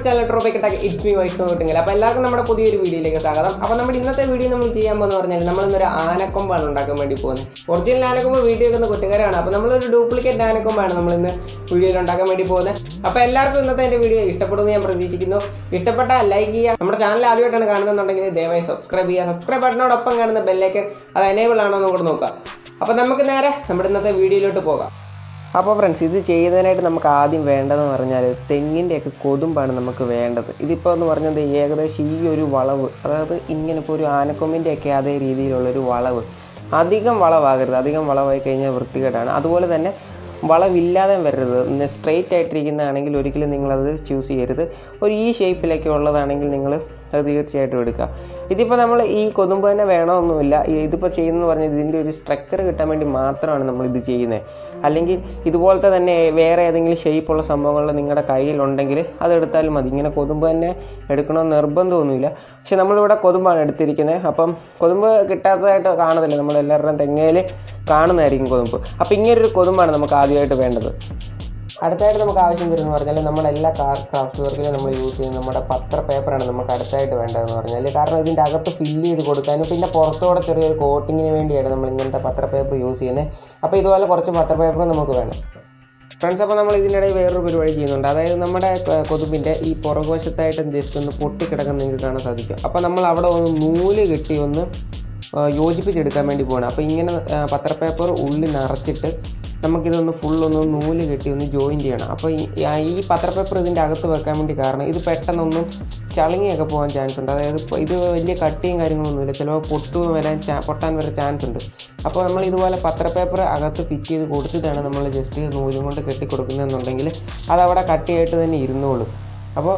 Channel Tropic Tech it's me Vaishnav കുട്ടിങ്ങൾ. അപ്പോൾ എല്ലാവർക്കും നമ്മുടെ പുതിയൊരു വീഡിയോയിലേക്ക് സ്വാഗതം. അപ്പോൾ നമ്മുടെ ഇന്നത്തെ വീഡിയോ നമ്മൾ ചെയ്യാൻ പോകുന്നത് പറഞ്ഞാൽ നമ്മളിന്നൊരു ആനക്കൊമ്പാണ് ഉണ്ടാക്കാൻ വേണ്ടി പോകുന്നത്. ഒറിജിനൽ ആനക്കൊമ്പ് വീഡിയോ വെക്കുന്ന കുറ്റക്കാരാണ്. അപ്പോൾ നമ്മളൊരു ഡ്യൂപ്ലിക്കേറ്റ് ആനക്കൊമ്പാണ് നമ്മളിന്ന് വീഡിയോയിൽ ഉണ്ടാക്കാൻ വേണ്ടി പോകുന്നത്. അപ്പോൾ എല്ലാവർക്കും ഇന്നത്തെ എൻ്റെ വീഡിയോ ഇഷ്ടപ്പെടുമെന്ന് ഞാൻ പ്രതീക്ഷിക്കുന്നു. ഇഷ്ടപ്പെട്ടാൽ ലൈക്ക് ചെയ്യുക. നമ്മുടെ ചാനൽ ആദ്യമായിട്ടാണ് കാണുന്നുണ്ടെങ്കിൽ ദയവായി സബ്സ്ക്രൈബ് ചെയ്യുക. സബ്സ്ക്രൈബ് ബട്ടനോടൊപ്പം കാണുന്ന ബെല്ലൈക്കൺ അത് എനേബിൾ ആണോ എന്ന് കൂടെ നോക്കുക. അപ്പോൾ നമുക്ക് നേരെ നമ്മുടെ ഇന്നത്തെ വീഡിയോയിലോട്ട് പോകാം. അപ്പോൾ ഫ്രണ്ട്സ്, ഇത് ചെയ്യുന്നതിനായിട്ട് നമുക്ക് ആദ്യം വേണ്ടതെന്ന് പറഞ്ഞാൽ തെങ്ങിൻ്റെയൊക്കെ കൊതുമ്പാണ് നമുക്ക് വേണ്ടത്. ഇതിപ്പോൾ എന്ന് പറഞ്ഞത് ഏകദേശം ഈ ഒരു വളവ്, അതായത് ഇങ്ങനെ ഇപ്പോൾ ഒരു ആനക്കൊമ്പിൻ്റെയൊക്കെ അതേ രീതിയിലുള്ളൊരു വളവ്, അധികം വളവാകരുത്. അധികം വളവായി കഴിഞ്ഞാൽ വൃത്തികേടാണ്. അതുപോലെ തന്നെ വളവില്ലാതെ വരരുത്. സ്ട്രെയിറ്റ് ആയിട്ടിരിക്കുന്നതാണെങ്കിൽ ഒരിക്കലും നിങ്ങളത് ചൂസ് ചെയ്യരുത്. ഒരു ഈ ഷേപ്പിലൊക്കെ ഉള്ളതാണെങ്കിൽ നിങ്ങൾ അത് തീർച്ചയായിട്ടും എടുക്കുക. ഇതിപ്പോൾ നമ്മൾ ഈ കൊതുമ്പ് തന്നെ വേണമെന്നൊന്നുമില്ല. ഇതിപ്പോൾ ചെയ്യുന്നതെന്ന് പറഞ്ഞാൽ ഇതിൻ്റെ ഒരു സ്ട്രക്ചർ കിട്ടാൻ വേണ്ടി മാത്രമാണ് നമ്മളിത് ചെയ്യുന്നത്. അല്ലെങ്കിൽ ഇതുപോലത്തെ തന്നെ വേറെ ഏതെങ്കിലും ഷേപ്പുള്ള സംഭവങ്ങൾ നിങ്ങളുടെ കയ്യിലുണ്ടെങ്കിൽ അതെടുത്താലും മതി. ഇങ്ങനെ കൊതുമ്പ് തന്നെ എടുക്കണമെന്ന് നിർബന്ധമൊന്നുമില്ല. പക്ഷെ നമ്മളിവിടെ കൊതുമ്പാണ് എടുത്തിരിക്കുന്നത്. അപ്പം കൊതുമ്പ് കിട്ടാത്തതായിട്ട് കാണുന്നില്ല, നമ്മളെല്ലാവരുടെയും തെങ്ങയിൽ കാണുന്നതായിരിക്കും കൊതുമ്പ്. അപ്പോൾ ഇങ്ങനൊരു കൊതുമ്പാണ് നമുക്ക് ആദ്യമായിട്ട് വേണ്ടത്. അടുത്തായിട്ട് നമുക്ക് ആവശ്യം വരുന്നത് പറഞ്ഞാൽ നമ്മളെല്ലാ ക്രാഫ്റ്റ് വർക്കിലും നമ്മൾ യൂസ് ചെയ്യുന്ന നമ്മുടെ പത്ര പേപ്പറാണ് നമുക്ക് അടുത്തായിട്ട് വേണ്ടതെന്ന് പറഞ്ഞാൽ. കാരണം ഇതിൻ്റെ അകത്ത് ഫില്ല് ചെയ്ത് കൊടുക്കാനും പിന്നെ പുറത്തോടെ ചെറിയൊരു കോട്ടിങ്ങിന് വേണ്ടിയാണ് നമ്മൾ ഇങ്ങനത്തെ പത്ര പേപ്പർ യൂസ് ചെയ്യുന്നത്. അപ്പോൾ ഇതുപോലെ കുറച്ച് പത്ര പേപ്പർ നമുക്ക് വേണം ഫ്രണ്ട്സ്. അപ്പോൾ നമ്മൾ ഇതിനിടയിൽ വേറൊരു പരിപാടി ചെയ്യുന്നുണ്ട്. അതായത് നമ്മുടെ കൊതുമ്പിൻ്റെ ഈ പുറകുവശത്തായിട്ട് ജസ്റ്റ് ഒന്ന് പൊട്ടിക്കിടക്കാൻ നിങ്ങൾക്ക് കാണാൻ സാധിക്കും. അപ്പോൾ നമ്മൾ അവിടെ ഒന്ന് നൂല് കെട്ടി ഒന്ന് യോജിപ്പിച്ചെടുക്കാൻ വേണ്ടി പോകണം. അപ്പോൾ ഇങ്ങനെ പത്ര പേപ്പർ ഉള്ളിൽ നിറച്ചിട്ട് നമുക്കിതൊന്ന് ഫുള്ളൊന്ന് നൂല് കെട്ടി ഒന്ന് ജോയിൻറ്റ് ചെയ്യണം. അപ്പോൾ ഈ പത്ര പേപ്പർ ഇതിൻ്റെ അകത്ത് വെക്കാൻ വേണ്ടി കാരണം ഇത് പെട്ടെന്നൊന്നും ചളുങ്ങിയൊക്കെ പോകാൻ ചാൻസ് ഉണ്ട്. അതായത് ഇത് വലിയ കട്ടിയും കാര്യങ്ങളൊന്നുമില്ല, ചിലപ്പോൾ പൊട്ടാൻ വരെ ചാൻസ് ഉണ്ട്. അപ്പോൾ നമ്മൾ ഇതുപോലെ പത്ര പേപ്പർ അകത്ത് ഫിറ്റ് ചെയ്ത് കൊടുത്തിട്ടാണ് നമ്മൾ ജസ്റ്റ് നൂലും കൊണ്ട് കെട്ടി കൊടുക്കുന്നതെന്നുണ്ടെങ്കിൽ അതവിടെ കട്ടിയായിട്ട് തന്നെ ഇരുന്നോളും. അപ്പോൾ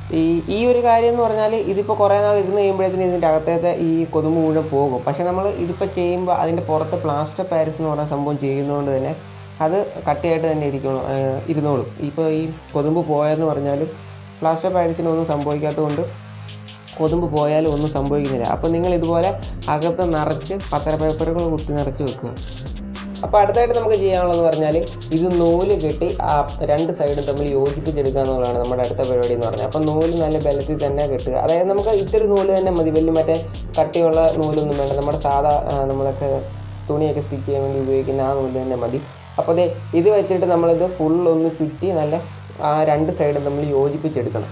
ഈ ഒരു കാര്യം എന്ന് പറഞ്ഞാൽ ഇതിപ്പോൾ കുറേ നാൾ ഇരുന്ന് കഴിയുമ്പോഴത്തേന് ഇതിൻ്റെ അകത്തേക്ക് ഈ കൊതുമ്പ് മുഴുവൻ പോകും. പക്ഷേ നമ്മൾ ഇതിപ്പോൾ ചെയ്യുമ്പോൾ അതിൻ്റെ പുറത്ത് പ്ലാസ്റ്റർ പാരിസ് എന്ന് പറയുന്ന സംഭവം ചെയ്യുന്നതുകൊണ്ട് തന്നെ അത് കട്ടിയായിട്ട് തന്നെ ഇരുന്നോളും. ഇപ്പോൾ ഈ കൊതുമ്പ് പോയെന്ന് പറഞ്ഞാലും പ്ലാസ്റ്റർ പാരിസിനൊന്നും സംഭവിക്കാത്തതുകൊണ്ട് കൊതുമ്പ് പോയാലും ഒന്നും സംഭവിക്കുന്നില്ല. അപ്പോൾ നിങ്ങൾ ഇതുപോലെ അകത്ത് നിറച്ച് പത്ര പേപ്പറുകൾ കുത്തി നിറച്ച് വെക്കുക. അപ്പോൾ അടുത്തായിട്ട് നമുക്ക് ചെയ്യാനുള്ളതെന്ന് പറഞ്ഞാൽ ഇത് നൂല് കെട്ടി ആ രണ്ട് സൈഡും തമ്മിൽ യോജിപ്പിച്ചെടുക്കുക എന്നുള്ളതാണ് നമ്മുടെ അടുത്ത പരിപാടി എന്ന് പറഞ്ഞാൽ. അപ്പോൾ നൂല് നല്ല ബലത്തിൽ തന്നെ കെട്ടുക. അതായത് നമുക്ക് ഇത്തിരി നൂല് തന്നെ മതി, വലിയ മറ്റേ കട്ടിയുള്ള നൂലൊന്നും വേണ്ട. നമ്മുടെ സാധാ നമ്മളൊക്കെ തുണിയൊക്കെ സ്റ്റിച്ച് ചെയ്യാൻ വേണ്ടി ഉപയോഗിക്കുന്ന ആ നൂല് തന്നെ മതി. അപ്പോൾ ഇത് വെച്ചിട്ട് നമ്മളിത് ഫുള്ളൊന്ന് ചുറ്റി നല്ല ആ രണ്ട് സൈഡും തമ്മിൽ യോജിപ്പിച്ചെടുക്കണം.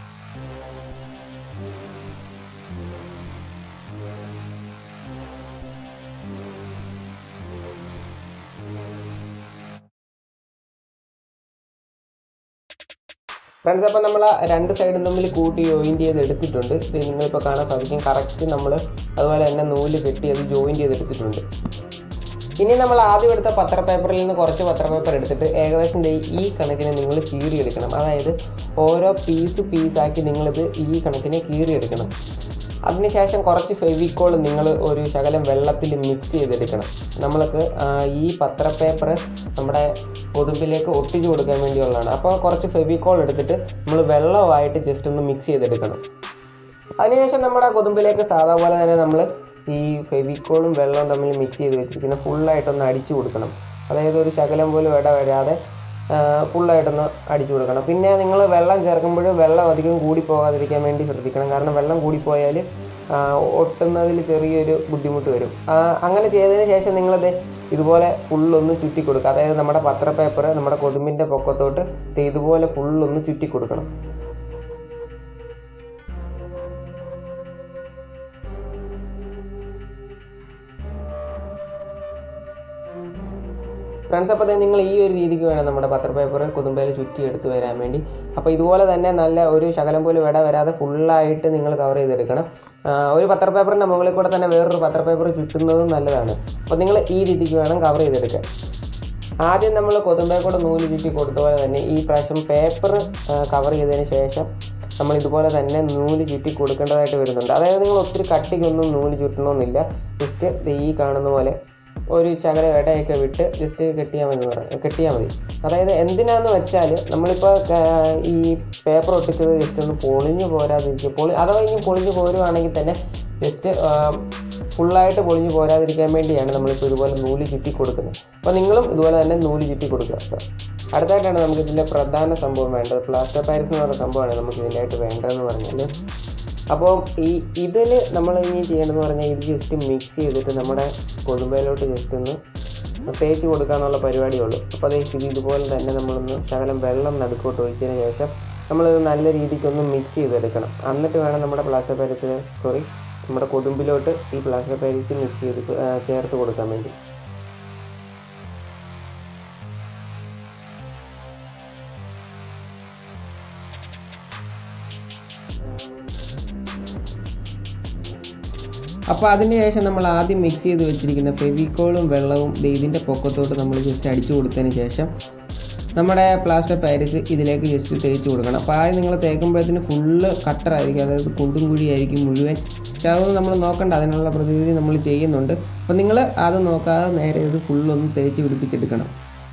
ഫ്രണ്ട്സ്, അപ്പോൾ നമ്മൾ ആ രണ്ട് സൈഡും തമ്മിൽ കൂട്ടി ജോയിൻറ്റ് ചെയ്ത് എടുത്തിട്ടുണ്ട്. നിങ്ങളിപ്പോൾ കാണാൻ സാധിക്കും കറക്റ്റ് നമ്മൾ അതുപോലെ തന്നെ നൂല് കെട്ടി അത് ജോയിൻറ്റ് ചെയ്തെടുത്തിട്ടുണ്ട്. ഇനി നമ്മൾ ആദ്യം എടുത്ത പത്ര പേപ്പറിൽ നിന്ന് കുറച്ച് പത്ര പേപ്പർ എടുത്തിട്ട് ഏകദേശം ഈ കണക്കിന് നിങ്ങൾ കീറിയെടുക്കണം. അതായത് ഓരോ പീസാക്കി നിങ്ങളിത് ഈ കണക്കിന് കീറിയെടുക്കണം. അതിനുശേഷം കുറച്ച് ഫെവിക്കോൾ നിങ്ങൾ ഒരു ശകലം വെള്ളത്തിൽ മിക്സ് ചെയ്തെടുക്കണം. നമ്മൾക്ക് ഈ പത്ര പേപ്പർ നമ്മുടെ കൊതുമ്പിലേക്ക് ഒട്ടിച്ചു കൊടുക്കാൻ വേണ്ടിയുള്ളതാണ്. അപ്പോൾ കുറച്ച് ഫെവിക്കോൾ എടുത്തിട്ട് നമ്മൾ വെള്ളമായിട്ട് ജസ്റ്റ് ഒന്ന് മിക്സ് ചെയ്തെടുക്കണം. അതിനുശേഷം നമ്മുടെ കൊതുമ്പിലേക്ക് സാധാ പോലെ തന്നെ നമ്മൾ ഈ ഫെവിക്കോളും വെള്ളവും തമ്മിൽ മിക്സ് ചെയ്ത് വെച്ചിരിക്കുന്ന ഫുള്ളായിട്ടൊന്ന് അടിച്ചു കൊടുക്കണം. അതായത് ഒരു ശകലം പോലും ഇട വരാതെ ഫുള്ളായിട്ടൊന്ന് അടിച്ചു കൊടുക്കണം. പിന്നെ നിങ്ങൾ വെള്ളം ചേർക്കുമ്പോൾ വെള്ളം അധികം കൂടി പോകാതിരിക്കാൻ വേണ്ടി ശ്രദ്ധിക്കണം. കാരണം വെള്ളം കൂടിപ്പോയാൽ ഒട്ടുന്നതിൽ ചെറിയൊരു ബുദ്ധിമുട്ട് വരും. അങ്ങനെ ചെയ്തതിന് ശേഷം നിങ്ങളത് ഇതുപോലെ ഫുള്ളൊന്ന് ചുറ്റി കൊടുക്കുക. അതായത് നമ്മുടെ പത്ര പേപ്പർ നമ്മുടെ കൊതുമ്പിൻ്റെ പൊക്കത്തോട്ട് ഇതുപോലെ ഫുള്ളൊന്ന് ചുറ്റി കൊടുക്കണം. ഫ്രണ്ട്സ്, അപ്പോൾ നിങ്ങൾ ഈ ഒരു രീതിക്ക് വേണം നമ്മുടെ പത്ര പേപ്പർ കൊതുമ്പയിൽ ചുറ്റി എടുത്ത് വരാൻ വേണ്ടി. അപ്പോൾ ഇതുപോലെ തന്നെ നല്ല ഒരു ശകലം പോലും ഇട വരാതെ ഫുള്ളായിട്ട് നിങ്ങൾ കവർ ചെയ്തെടുക്കണം. ഒരു പത്ര പേപ്പറിൻ്റെ മുകളിൽ കൂടെ തന്നെ വേറൊരു പത്ര പേപ്പർ ചുറ്റുന്നതും നല്ലതാണ്. അപ്പോൾ നിങ്ങൾ ഈ രീതിക്ക് വേണം കവർ ചെയ്തെടുക്കാൻ. ആദ്യം നമ്മൾ കൊതുമ്പയിൽ കൂടെ നൂല് ചുറ്റി കൊടുത്ത പോലെ തന്നെ ഈ പ്രാവശ്യം പേപ്പർ കവർ ചെയ്തതിന് ശേഷം നമ്മൾ ഇതുപോലെ തന്നെ നൂല് ചുറ്റി കൊടുക്കേണ്ടതായിട്ട് വരുന്നുണ്ട്. അതായത് നിങ്ങൾ ഒത്തിരി കട്ടിക്കൊന്നും നൂല് ചുറ്റണമെന്നില്ല. ജസ്റ്റ് ഈ കാണുന്ന പോലെ ഒരു ശകല ഇടയൊക്കെ വിട്ട് ജസ്റ്റ് കെട്ടിയാൽ മതി. അതായത് എന്തിനാന്ന് വെച്ചാൽ നമ്മളിപ്പോൾ ഈ പേപ്പർ ഒട്ടിച്ചത് ജസ്റ്റ് ഒന്ന് പൊളിഞ്ഞു പോരാതിരിക്കും. അഥവാ ഇനി പൊളിഞ്ഞു പോരുവാണെങ്കിൽ തന്നെ ജസ്റ്റ് ഫുള്ളായിട്ട് പൊളിഞ്ഞു പോരാതിരിക്കാൻ വേണ്ടിയാണ് നമ്മളിപ്പോൾ ഇതുപോലെ നൂല് ചുറ്റി കൊടുക്കുന്നത്. അപ്പോൾ നിങ്ങളും ഇതുപോലെ തന്നെ നൂല് ചുറ്റി കൊടുക്കുക. അടുത്തായിട്ടാണ് നമുക്ക് ഇതിലെ പ്രധാന സംഭവം വേണ്ടത്. പ്ലാസ്റ്റർ പാരീസ് എന്ന് പറയുന്ന സംഭവമാണ് നമുക്ക് ഇതിൻ്റെ ആയിട്ട് വേണ്ടതെന്ന് പറഞ്ഞാൽ. അപ്പോൾ ഇതിൽ നമ്മൾ ഇനി ചെയ്യേണ്ടതെന്ന് പറഞ്ഞാൽ ഇത് ജസ്റ്റ് മിക്സ് ചെയ്തിട്ട് നമ്മുടെ കൊതുമ്പയിലോട്ട് ജസ്റ്റ് ഒന്ന് തേച്ച് കൊടുക്കാന്നുള്ള പരിപാടിയുള്ളൂ. അപ്പോൾ അതേ ഇത് ഇതുപോലെ തന്നെ നമ്മളൊന്ന് ശകലം വെള്ളം നടുക്കോട്ട് ഒഴിച്ചതിന് ശേഷം നമ്മളിത് നല്ല രീതിക്കൊന്ന് മിക്സ് ചെയ്തെടുക്കണം. എന്നിട്ട് വേണം നമ്മുടെ പ്ലാസ്റ്റർ പാരീസിൽ നമ്മുടെ കൊതുമ്പിലോട്ട് ഈ പ്ലാസ്റ്റർ പാരീസ് മിക്സ് ചെയ്ത് ചേർത്ത് കൊടുക്കാൻ വേണ്ടി. അപ്പോൾ അതിന് ശേഷം നമ്മൾ ആദ്യം മിക്സ് ചെയ്ത് വെച്ചിരിക്കുന്ന ഫെവിക്കോളും വെള്ളവും ഇതിൻ്റെ പൊക്കത്തോട്ട് നമ്മൾ ജസ്റ്റ് അടിച്ചു കൊടുത്തതിന് ശേഷം നമ്മുടെ പ്ലാസ്റ്റർ പാരീസ് ഇതിലേക്ക് ജസ്റ്റ് തേച്ച് കൊടുക്കണം. അപ്പോൾ ആദ്യം നിങ്ങൾ തേക്കുമ്പോഴത്തേന് ഫുള്ള് കട്ടറായിരിക്കും, അതായത് കുണ്ടും കുഴിയായിരിക്കും മുഴുവൻ. പക്ഷെ അതൊന്നും നമ്മൾ നോക്കണ്ട, അതിനുള്ള പ്രതിവിധി നമ്മൾ ചെയ്യുന്നുണ്ട്. അപ്പോൾ നിങ്ങൾ അത് നോക്കാതെ നേരെ ഇത് ഫുള്ളൊന്ന് തേച്ച് പിടിപ്പിച്ചെടുക്കണം.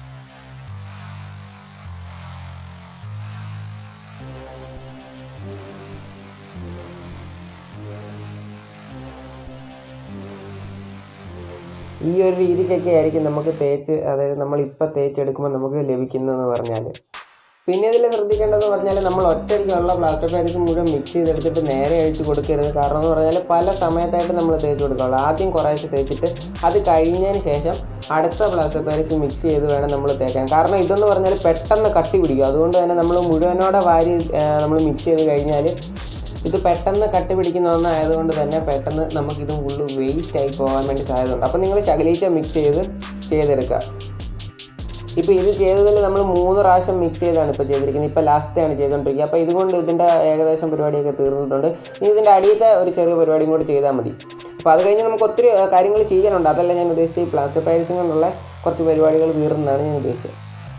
ഈ ഒരു രീതിക്കൊക്കെ ആയിരിക്കും നമുക്ക് അതായത് നമ്മളിപ്പോൾ തേച്ചെടുക്കുമ്പോൾ നമുക്ക് ലഭിക്കുന്നതെന്ന് പറഞ്ഞാൽ. പിന്നെ ഇതിൽ ശ്രദ്ധിക്കേണ്ടതെന്ന് പറഞ്ഞാൽ നമ്മൾ ഒറ്റയ്ക്കുള്ള പ്ലാസ്റ്റർ പാരീസ് മുഴുവൻ മിക്സ് ചെയ്തെടുത്തിട്ട് നേരെ അഴിച്ച് കൊടുക്കരുത്. കാരണം എന്ന് പറഞ്ഞാൽ പല സമയത്തായിട്ട് നമ്മൾ തേച്ച് കൊടുക്കാറുള്ളൂ. ആദ്യം കുറേശ്ശെ തേച്ചിട്ട് അത് കഴിഞ്ഞതിന് ശേഷം അടുത്ത പ്ലാസ്റ്റർ പാരീസ് മിക്സ് ചെയ്ത് വേണം നമ്മൾ തേക്കാൻ. കാരണം ഇതെന്ന് പറഞ്ഞാൽ പെട്ടെന്ന് കട്ടി പിടിക്കും. അതുകൊണ്ട് തന്നെ നമ്മൾ മുഴുവനോടെ വാരി നമ്മൾ മിക്സ് ചെയ്ത് കഴിഞ്ഞാൽ ഇത് പെട്ടെന്ന് കട്ടി പിടിക്കുന്ന ഒന്നായതുകൊണ്ട് തന്നെ പെട്ടെന്ന് നമുക്കിത് ഫുള്ള് വേസ്റ്റ് ആയി പോകാൻ വേണ്ടി സാധ്യതയുണ്ട്. അപ്പോൾ നിങ്ങൾ ശകലിച്ച മിക്സ് ചെയ്തെടുക്കുക. ഇപ്പോൾ ഇത് ചെയ്തതിൽ നമ്മൾ 3 പ്രാവശ്യം മിക്സ് ചെയ്താണ് ഇപ്പോൾ ചെയ്തിരിക്കുന്നത്. ഇപ്പോൾ ലാസ്റ്റാണ് ചെയ്തുകൊണ്ടിരിക്കുക. അപ്പോൾ ഇതുകൊണ്ട് ഇതിൻ്റെ ഏകദേശം പരിപാടിയൊക്കെ തീർന്നിട്ടുണ്ട്. ഇനി ഇതിൻ്റെ അടിയത്തെ ഒരു ചെറിയ പരിപാടിയും കൂടി ചെയ്താൽ മതി. അപ്പോൾ അത് കഴിഞ്ഞ് നമുക്ക് ഒത്തിരി കാര്യങ്ങൾ ചെയ്യാനുണ്ട്. അതല്ല ഞാൻ ഉദ്ദേശിച്ചത്, ഈ പ്ലാസ്റ്റർ പാരീസും കൊണ്ടുള്ള കുറച്ച് പരിപാടികൾ തീർന്നതാണ് ഞാൻ ഉദ്ദേശിച്ചത്.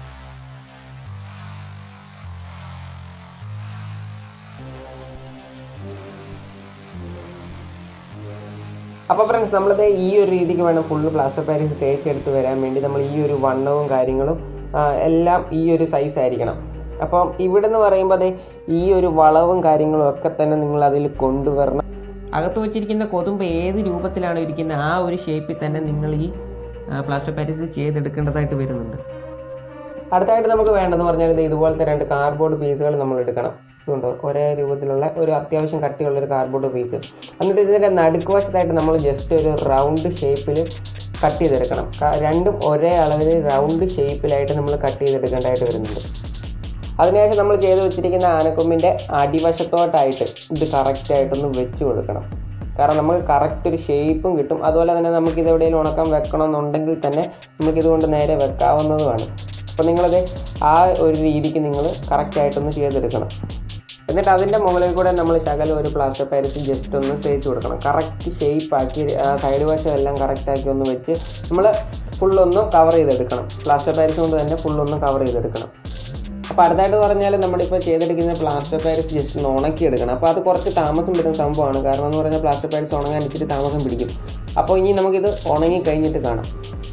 അപ്പോൾ ഫ്രണ്ട്സ്, നമ്മളിത് ഈ ഒരു രീതിക്ക് വേണം ഫുള്ള് പ്ലാസ്റ്റർ പാരീസ് തേച്ചെടുത്ത് വരാൻ വേണ്ടി. നമ്മൾ ഈ ഒരു വണ്ണവും കാര്യങ്ങളും എല്ലാം ഈ ഒരു സൈസ് ആയിരിക്കണം. അപ്പം ഇവിടെ നിന്ന് പറയുമ്പോൾ ഈ ഒരു വളവും കാര്യങ്ങളും ഒക്കെ തന്നെ നിങ്ങൾ അതിൽ കൊണ്ടുവരണം. അകത്ത് വെച്ചിരിക്കുന്ന കൊതുമ്പ് ഏത് രൂപത്തിലാണ് ഇരിക്കുന്നത് ആ ഒരു ഷേപ്പിൽ തന്നെ നിങ്ങൾ ഈ പ്ലാസ്റ്റർ പാരീസ് ചെയ്തെടുക്കേണ്ടതായിട്ട് വരുന്നുണ്ട്. അടുത്തായിട്ട് നമുക്ക് വേണ്ടതെന്ന് പറഞ്ഞാൽ ഇതുപോലത്തെ 2 കാർഡ്ബോർഡ് പീസുകൾ നമ്മൾ എടുക്കണം. ഇതുകൊണ്ട് ഒരേ രൂപത്തിലുള്ള ഒരു അത്യാവശ്യം കട്ടിയുള്ളൊരു കാർഡ്ബോർഡ് പീസ്. എന്നിട്ട് ഇതിൻ്റെ നടുക്കുവശത്തായിട്ട് നമ്മൾ ജസ്റ്റ് ഒരു റൗണ്ട് ഷേപ്പിൽ കട്ട് ചെയ്തെടുക്കണം. രണ്ടും ഒരേ അളവിൽ റൗണ്ട് ഷേപ്പിലായിട്ട് നമ്മൾ കട്ട് ചെയ്തെടുക്കേണ്ടതായിട്ട് വരുന്നുണ്ട്. അതിനുശേഷം നമ്മൾ ചെയ്ത് വെച്ചിരിക്കുന്ന ആനക്കൊമ്പിൻ്റെ അടിവശത്തോട്ടായിട്ട് ഇത് കറക്റ്റായിട്ടൊന്ന് വെച്ച് കൊടുക്കണം. കാരണം നമുക്ക് കറക്റ്റ് ഒരു ഷേപ്പും കിട്ടും. അതുപോലെ തന്നെ നമുക്കിത് എവിടെയെങ്കിലും ഉണക്കാൻ വെക്കണമെന്നുണ്ടെങ്കിൽ തന്നെ നമുക്കിതുകൊണ്ട് നേരെ വെക്കാവുന്നതുമാണ്. അപ്പോൾ നിങ്ങളത് ആ ഒരു രീതിക്ക് നിങ്ങൾ കറക്റ്റായിട്ടൊന്ന് ചെയ്തെടുക്കണം. എന്നിട്ട് അതിൻ്റെ മുകളിൽ കൂടെ നമ്മൾ ശകലം ഒരു പ്ലാസ്റ്റർ പാരീസ് ജസ്റ്റ് ഒന്ന് തേച്ച് കൊടുക്കണം. കറക്റ്റ് ഷേപ്പാക്കി സൈഡ് വശം എല്ലാം കറക്റ്റാക്കി ഒന്ന് വെച്ച് നമ്മൾ ഫുള്ളൊന്ന് കവർ ചെയ്തെടുക്കണം. പ്ലാസ്റ്റർ പാരീസ് കൊണ്ട് തന്നെ ഫുള്ളൊന്ന് കവർ ചെയ്തെടുക്കണം. അപ്പോൾ അടുത്തായിട്ട് പറഞ്ഞാൽ നമ്മളിപ്പോൾ ചെയ്തെടുക്കുന്ന പ്ലാസ്റ്റർ പാരീസ് ജസ്റ്റ് ഒന്ന് ഉണക്കിയെടുക്കണം. അപ്പോൾ അത് കുറച്ച് താമസം വരുന്ന സംഭവമാണ്. കാരണം എന്ന് പറഞ്ഞാൽ പ്ലാസ്റ്റർ പാരീസ് ഉണങ്ങാൻ ഇച്ചിരി താമസം പിടിക്കും. അപ്പോൾ ഇനി നമുക്കിത് ഉണങ്ങി കഴിഞ്ഞിട്ട് കാണാം.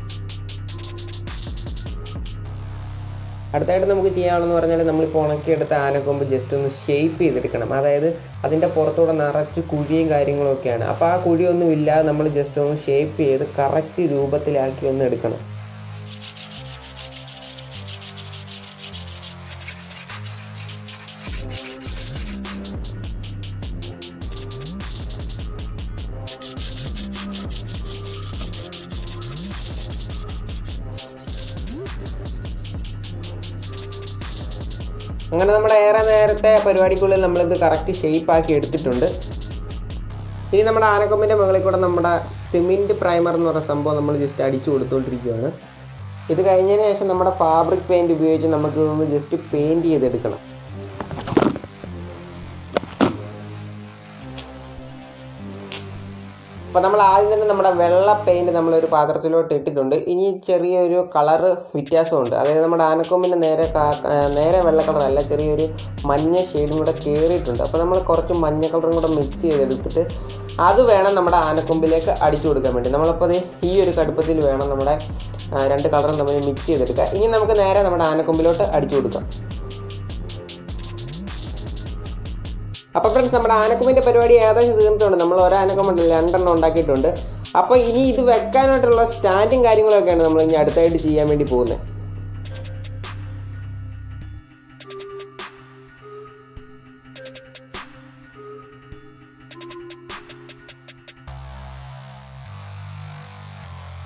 അടുത്തായിട്ട് നമുക്ക് ചെയ്യാമെന്ന് പറഞ്ഞാൽ നമ്മളിപ്പോൾ ഉണക്കിയെടുത്ത ആനക്കൊമ്പ് ജസ്റ്റ് ഒന്ന് ഷേപ്പ് ചെയ്തെടുക്കണം. അതായത് അതിൻ്റെ പുറത്തൂടെ നിറച്ച് കുഴിയും കാര്യങ്ങളൊക്കെയാണ്. അപ്പോൾ ആ കുഴിയൊന്നും ഇല്ലാതെ നമ്മൾ ജസ്റ്റ് ഒന്ന് ഷേപ്പ് ചെയ്ത് കറക്റ്റ് രൂപത്തിലാക്കി ഒന്ന് എടുക്കണം. അങ്ങനെ നമ്മുടെ ഏറെ നേരത്തെ പരിപാടിക്കുള്ളിൽ നമ്മളിത് കറക്റ്റ് ഷേപ്പാക്കി എടുത്തിട്ടുണ്ട്. ഇനി നമ്മുടെ ആനക്കൊമ്പിൻ്റെ മുകളിൽ കൂടെ നമ്മുടെ സിമെൻറ്റ് പ്രൈമർ എന്ന് പറയുന്ന സംഭവം നമ്മൾ ജസ്റ്റ് അടിച്ചു കൊടുത്തുകൊണ്ടിരിക്കുകയാണ്. ഇത് കഴിഞ്ഞതിന് ശേഷം നമ്മുടെ ഫാബ്രിക് പെയിൻറ്റ് ഉപയോഗിച്ച് നമുക്ക് ഇതൊന്ന് ജസ്റ്റ് പെയിൻറ്റ് ചെയ്തെടുക്കണം. അപ്പോൾ നമ്മൾ ആദ്യം തന്നെ നമ്മുടെ വെള്ള പെയിൻറ്റ് നമ്മളൊരു പാത്രത്തിലോട്ട് ഇട്ടിട്ടുണ്ട്. ഇനി ചെറിയൊരു കളറ് വ്യത്യാസമുണ്ട്. അതായത് നമ്മുടെ ആനക്കൊമ്പിൻ്റെ നേരെ വെള്ള കളറല്ല, ചെറിയൊരു മഞ്ഞ ഷെയ്ഡും കൂടെ കയറിയിട്ടുണ്ട്. അപ്പോൾ നമ്മൾ കുറച്ച് മഞ്ഞ കളറും കൂടെ മിക്സ് ചെയ്തെടുത്തിട്ട് അത് വേണം നമ്മുടെ ആനക്കൊമ്പിലേക്ക് അടിച്ചു കൊടുക്കാൻ വേണ്ടി. നമ്മളപ്പോൾ അത് ഈ ഒരു കടുപ്പത്തിൽ വേണം നമ്മുടെ 2 കളറും തമ്മിൽ മിക്സ് ചെയ്തെടുക്കുക. ഇനി നമുക്ക് നേരെ നമ്മുടെ ആനക്കൊമ്പിലോട്ട് അടിച്ചു കൊടുക്കാം. അപ്പോൾ ഫ്രണ്ട്സ്, നമ്മുടെ ആനക്കൊമ്പിൻ്റെ പരിപാടി ഏകദേശം തീർന്നിട്ടുണ്ട്. നമ്മൾ ആനക്കൊമ്പ് 2 ഉണ്ടാക്കിയിട്ടുണ്ട്. അപ്പോൾ ഇനി ഇത് വെക്കാനായിട്ടുള്ള സ്റ്റാൻഡും കാര്യങ്ങളൊക്കെയാണ് നമ്മൾ ഇനി അടുത്തായിട്ട് ചെയ്യാൻ വേണ്ടി പോകുന്നത്.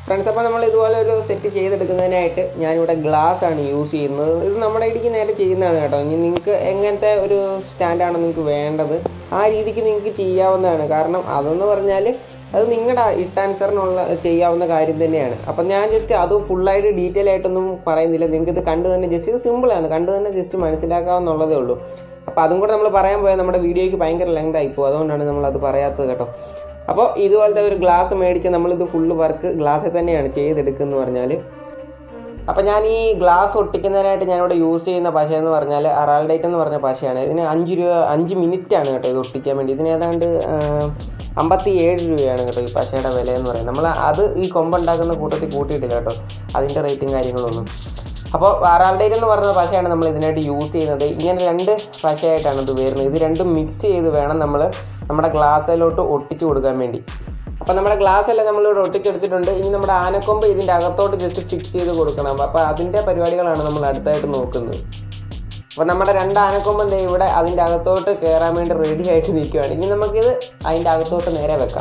ഫ്രണ്ട്സ്, അപ്പോൾ നമ്മൾ ഇതുപോലെ ഒരു സെറ്റ് ചെയ്തെടുക്കുന്നതിനായിട്ട് ഞാനിവിടെ ഗ്ലാസ് ആണ് യൂസ് ചെയ്യുന്നത്. ഇത് നമ്മുടെ ഇടയ്ക്ക് നേരെ ചെയ്യുന്നതാണ് കേട്ടോ. ഇനി നിങ്ങൾക്ക് എങ്ങനത്തെ ഒരു സ്റ്റാൻഡാണ് നിങ്ങൾക്ക് വേണ്ടത് ആ രീതിക്ക് നിങ്ങൾക്ക് ചെയ്യാവുന്നതാണ്. കാരണം അതെന്ന് പറഞ്ഞാൽ അത് നിങ്ങളുടെ ഇഷ്ടാനുസരണമുള്ള ചെയ്യാവുന്ന കാര്യം തന്നെയാണ്. അപ്പം ഞാൻ ജസ്റ്റ് അത് ഫുള്ളായിട്ട് ഡീറ്റെയിൽ ആയിട്ടൊന്നും പറയുന്നില്ല. നിങ്ങൾക്കിത് കണ്ടു തന്നെ ജസ്റ്റ് ഇത് സിമ്പിളാണ്, കണ്ടു തന്നെ ജസ്റ്റ് മനസ്സിലാക്കാവുന്നുള്ളതേ ഉള്ളൂ. അപ്പോൾ അതും കൂടെ നമ്മൾ പറയാൻ പോയാൽ നമ്മുടെ വീഡിയോയ്ക്ക് ഭയങ്കര ലെങ്ത് ആയിപ്പോകും. അതുകൊണ്ടാണ് നമ്മളത് പറയാത്തത് കേട്ടോ. അപ്പോൾ ഇതുപോലത്തെ ഒരു ഗ്ലാസ് മേടിച്ച് നമ്മളിത് ഫുള്ള് വർക്ക് ഗ്ലാസ്സിൽ തന്നെയാണ് ചെയ്തെടുക്കുന്നത് പറഞ്ഞാൽ. അപ്പോൾ ഞാൻ ഈ ഗ്ലാസ് ഒട്ടിക്കുന്നതിനായിട്ട് ഞാനിവിടെ യൂസ് ചെയ്യുന്ന പശ എന്ന് പറഞ്ഞാൽ അറാൾഡൈറ്റ് എന്ന് പറഞ്ഞ പശയാണ്. ഇതിന് 5 മിനിറ്റാണ് കേട്ടോ ഇത് ഒട്ടിക്കാൻ വേണ്ടി. ഇതിന് ഏതാണ്ട് 57 രൂപയാണ് കേട്ടോ ഈ പശയുടെ വില എന്ന് പറയുന്നത്. നമ്മൾ അത് ഈ കൊമ്പുണ്ടാക്കുന്ന കൂട്ടത്തിൽ കൂട്ടിയിട്ടില്ല കേട്ടോ, അതിൻ്റെ റേറ്റും കാര്യങ്ങളൊന്നും. അപ്പോൾ അറാൾഡൈറ്റ് എന്ന് പറഞ്ഞ പശയാണ് നമ്മൾ ഇതിനായിട്ട് യൂസ് ചെയ്യുന്നത്. ഇങ്ങനെ 2 പശയായിട്ടാണ് ഇത് വരുന്നത്. ഇത് രണ്ടും മിക്സ് ചെയ്ത് വേണം നമ്മൾ നമ്മുടെ ഗ്ലാസ്സിലോട്ട് ഒട്ടിച്ചു കൊടുക്കാൻ വേണ്ടി. അപ്പോൾ നമ്മുടെ ഗ്ലാസ് എല്ലാം നമ്മളിവിടെ ഒട്ടിച്ചെടുത്തിട്ടുണ്ട്. ഇനി നമ്മുടെ ആനക്കൊമ്പ് ഇതിൻ്റെ അകത്തോട്ട് ജസ്റ്റ് ഫിക്സ് ചെയ്ത് കൊടുക്കണം. അപ്പോൾ അതിൻ്റെ പരിപാടികളാണ് നമ്മൾ അടുത്തായിട്ട് നോക്കുന്നത്. അപ്പോൾ നമ്മുടെ 2 ആനക്കൊമ്പ് ഇവിടെ അതിൻ്റെ അകത്തോട്ട് കയറാൻ വേണ്ടി റെഡി ആയിട്ട് നിൽക്കുകയാണ്. ഇനി നമുക്കിത് അതിൻ്റെ അകത്തോട്ട് നേരെ വെക്കാം.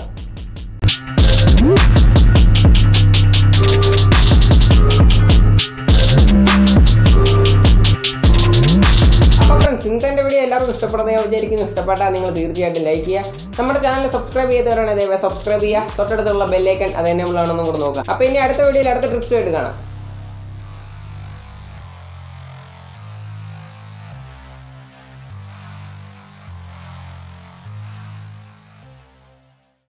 ഇന്നത്തെ വീഡിയോ എല്ലാവർക്കും ഇഷ്ടപ്പെടുന്ന ഞാൻ വിചാരിക്കുന്നു. ഇഷ്ടപ്പെട്ടാൽ നിങ്ങൾ തീർച്ചയായിട്ടും ലൈക്ക് ചെയ്യുക. നമ്മുടെ ചാനൽ സബ്സ്ക്രൈബ് ചെയ്തവരാണ് ദയവായി സബ്സ്ക്രൈബ് ചെയ്യുക. തൊട്ടടുത്തുള്ള ബെല്ലൈക്കൺ അത് എനേബിൾ ആണെന്നും കൂടെ നോക്കാം. അപ്പോൾ ഇനി അടുത്ത വീഡിയോയിൽ അടുത്ത ട്രിപ്സ് ആയിട്ട് കാണാം.